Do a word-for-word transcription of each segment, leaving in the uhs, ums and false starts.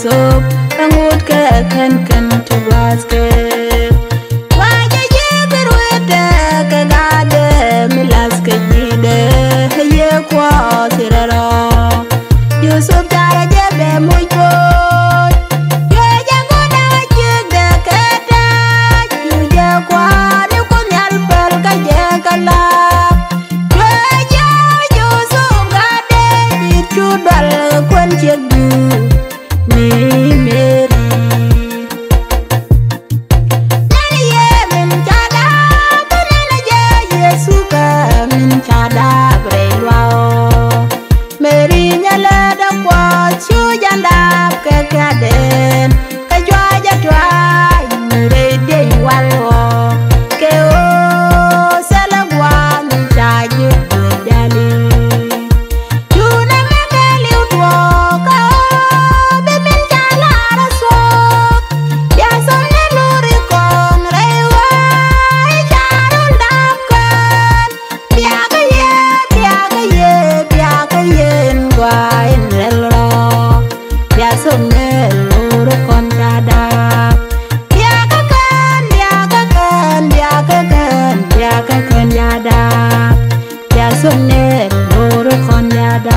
sop angut ke kan kan tu basket wajah je berweda ke gade milas ke jide ye kwa sirara Yusuf cara je be muy boy ye jango da je de kata yu je kwa ni ko nyal pel ka je kala Kwan chiếc du mi meri nana ye min chada nana ye Yesu ka min chada brelwao meri nyala da kwa chu janda ke kaden ka jwa ja twa re de walwo ke o salagwa min chaji dali Sunnet loro kon yada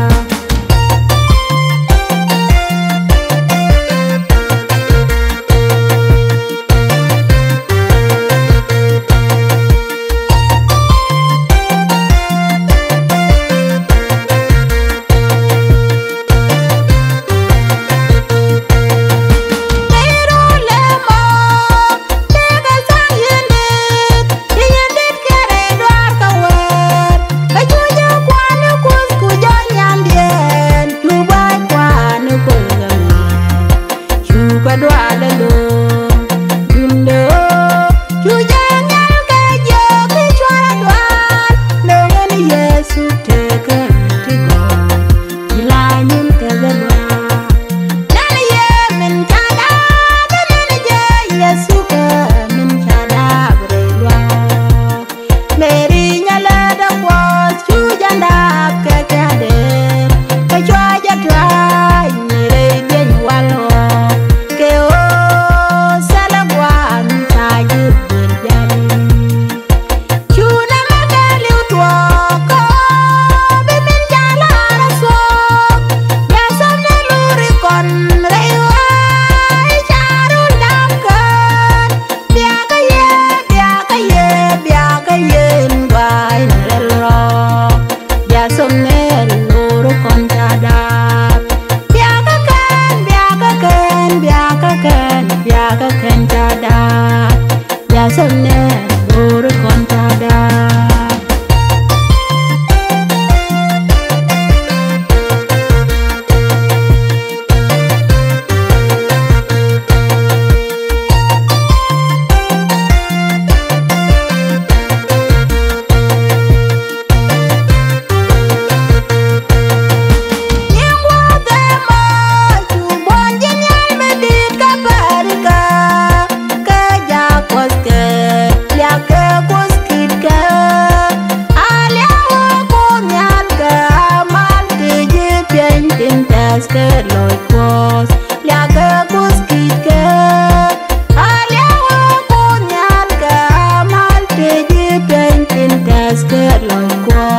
Sunnet loro kon tada Basket loi kos liaga kus kitke aliawa ko nyat ka mal teji painting basket loi kos